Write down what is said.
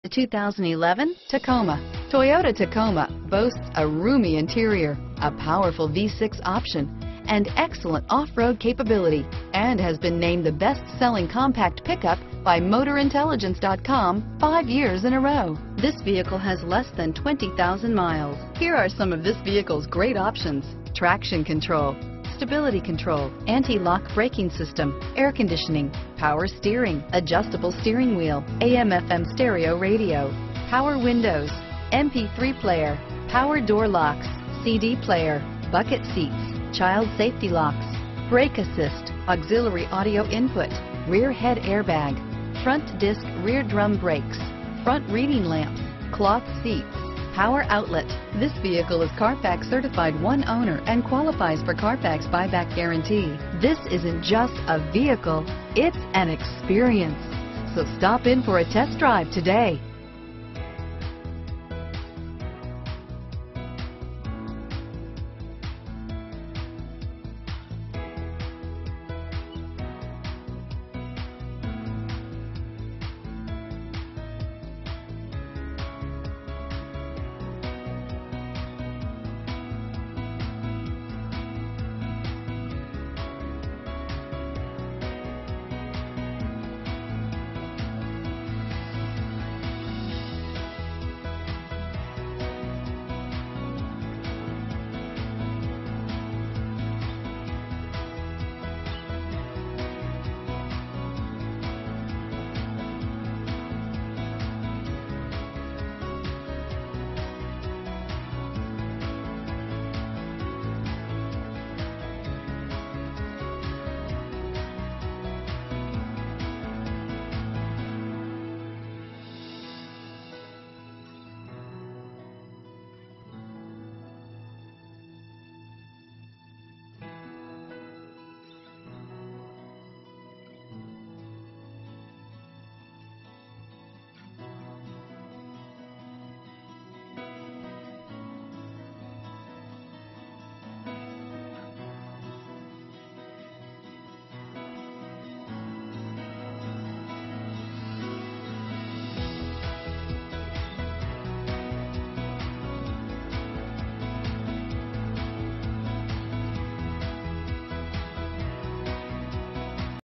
The 2011 Tacoma. Toyota Tacoma boasts a roomy interior, a powerful V6 option, and excellent off-road capability, and has been named the best-selling compact pickup by MotorIntelligence.com 5 years in a row. This vehicle has less than 20,000 miles. Here are some of this vehicle's great options: traction control, stability control, anti-lock braking system, air conditioning, power steering, adjustable steering wheel, AM/FM stereo radio, power windows, MP3 player, power door locks, CD player, bucket seats, child safety locks, brake assist, auxiliary audio input, rear head airbag, front disc rear drum brakes, front reading lamps, cloth seats, power outlet. This vehicle is Carfax certified one owner and qualifies for Carfax buyback guarantee. This isn't just a vehicle, it's an experience. So stop in for a test drive today.